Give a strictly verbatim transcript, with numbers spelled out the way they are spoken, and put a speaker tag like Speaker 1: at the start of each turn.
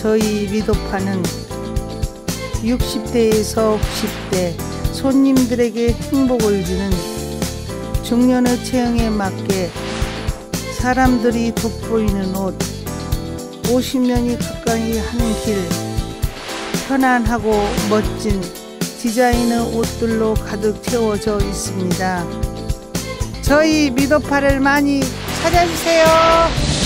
Speaker 1: 저희 미도파는 육십 대에서 구십 대 손님들에게 행복을 주는 중년의 체형에 맞게 사람들이 돋보이는 옷, 오십 년이 가까이 하는 길, 편안하고 멋진 디자이너 옷들로 가득 채워져 있습니다. 저희 미도파를 많이 찾아주세요.